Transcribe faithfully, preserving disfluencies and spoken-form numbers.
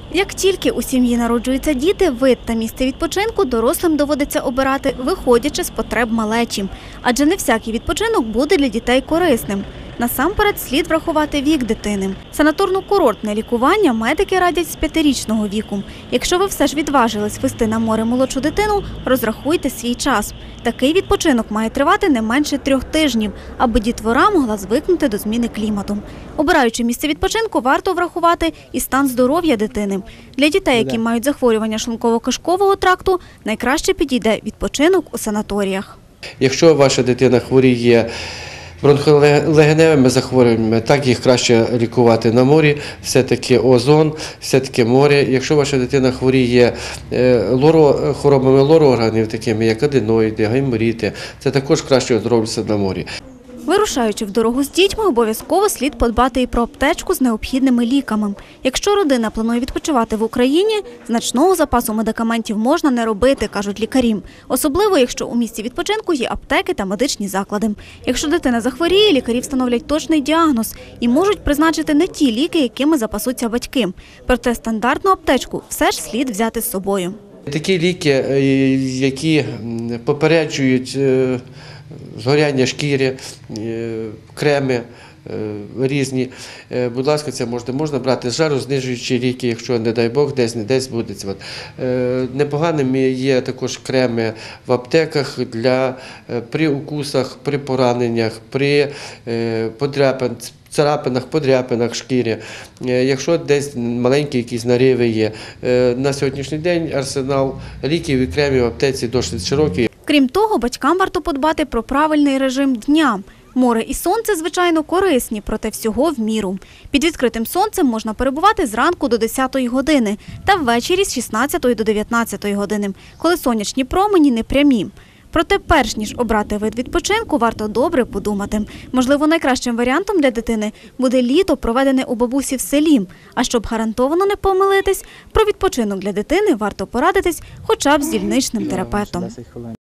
Як тільки у сім'ї народжуються діти, вид та місце відпочинку дорослим доводиться обирати, виходячи з потреб малечі. Адже не всякий відпочинок буде для дітей корисним. Насамперед слід врахувати вік дитини. Санаторно-курортне лікування медики радять з п'ятирічного віку. Якщо ви все ж відважились вести на море молодшу дитину, розрахуйте свій час. Такий відпочинок має тривати не менше трьох тижнів, аби дітвора могла звикнути до зміни клімату. Обираючи місце відпочинку, варто врахувати і стан здоров'я дитини. Для дітей, які мають захворювання шлунково-кишкового тракту, найкраще підійде відпочинок у санаторіях. Якщо ваша дитина хворіє бронхолегеневими захворюваннями, так їх краще лікувати на морі, все-таки озон, все-таки море. Якщо ваша дитина хворіє лоро, хворобами лороорганів, такими як аденоїди, гайморіти, це також краще оздоровлюватися на морі. Вирушаючи в дорогу з дітьми, обов'язково слід подбати і про аптечку з необхідними ліками. Якщо родина планує відпочивати в Україні, значного запасу медикаментів можна не робити, кажуть лікарі. Особливо, якщо у місці відпочинку є аптеки та медичні заклади. Якщо дитина захворіє, лікарі встановлять точний діагноз і можуть призначити не ті ліки, якими запасуться батьки. Проте стандартну аптечку все ж слід взяти з собою. Такі ліки, які попереджують згоряння шкіри, креми різні. Будь ласка, це можна, можна брати жарознижуючі ліки, якщо, не дай Бог, десь не десь буде. Непоганими є також креми в аптеках для, при укусах, при пораненнях, при подряпинах, царапинах, подряпинах шкіри. Якщо десь маленькі якісь нариви є. На сьогоднішній день арсенал ліків і кремів в аптеці досить широкий. Крім того, батькам варто подбати про правильний режим дня. Море і сонце, звичайно, корисні, проте всього в міру. Під відкритим сонцем можна перебувати зранку до десятої години та ввечері з шістнадцятої до дев'ятнадцятої години, коли сонячні промені не прямі. Проте перш ніж обрати вид відпочинку, варто добре подумати. Можливо, найкращим варіантом для дитини буде літо, проведене у бабусі в селі. А щоб гарантовано не помилитись, про відпочинок для дитини варто порадитись хоча б з дільничним терапевтом.